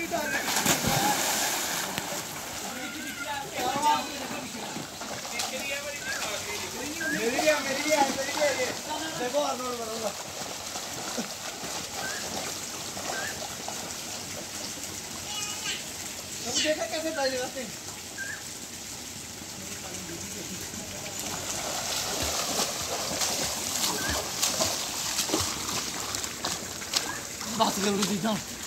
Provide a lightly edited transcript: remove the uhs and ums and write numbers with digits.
देखो आर्नोल्ड बनूंगा। अब देखा कैसे डाल लगाते हैं। बात कर रही थी